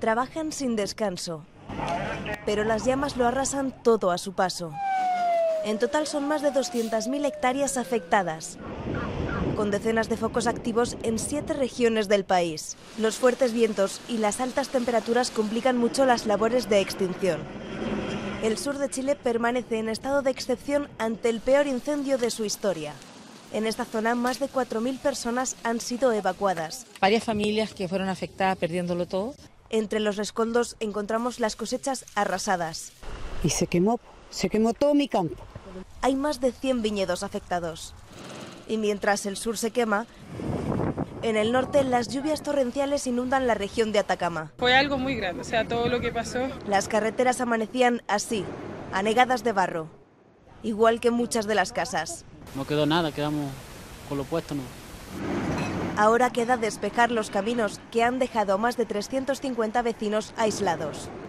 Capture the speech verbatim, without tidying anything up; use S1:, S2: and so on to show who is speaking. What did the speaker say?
S1: Trabajan sin descanso, pero las llamas lo arrasan todo a su paso. En total son más de doscientas mil hectáreas afectadas, con decenas de focos activos en siete regiones del país. Los fuertes vientos y las altas temperaturas complican mucho las labores de extinción. El sur de Chile permanece en estado de excepción ante el peor incendio de su historia. En esta zona, más de cuatro mil personas han sido evacuadas.
S2: Varias familias que fueron afectadas perdiéndolo todo.
S1: Entre los rescoldos encontramos las cosechas arrasadas.
S3: Y se quemó, se quemó todo mi campo.
S1: Hay más de cien viñedos afectados. Y mientras el sur se quema, en el norte las lluvias torrenciales inundan la región de Atacama.
S4: Fue algo muy grande, o sea, todo lo que pasó.
S1: Las carreteras amanecían así, anegadas de barro, igual que muchas de las casas.
S5: No quedó nada, quedamos con lo puesto, no.
S1: Ahora queda despejar los caminos que han dejado a más de trescientos cincuenta vecinos aislados.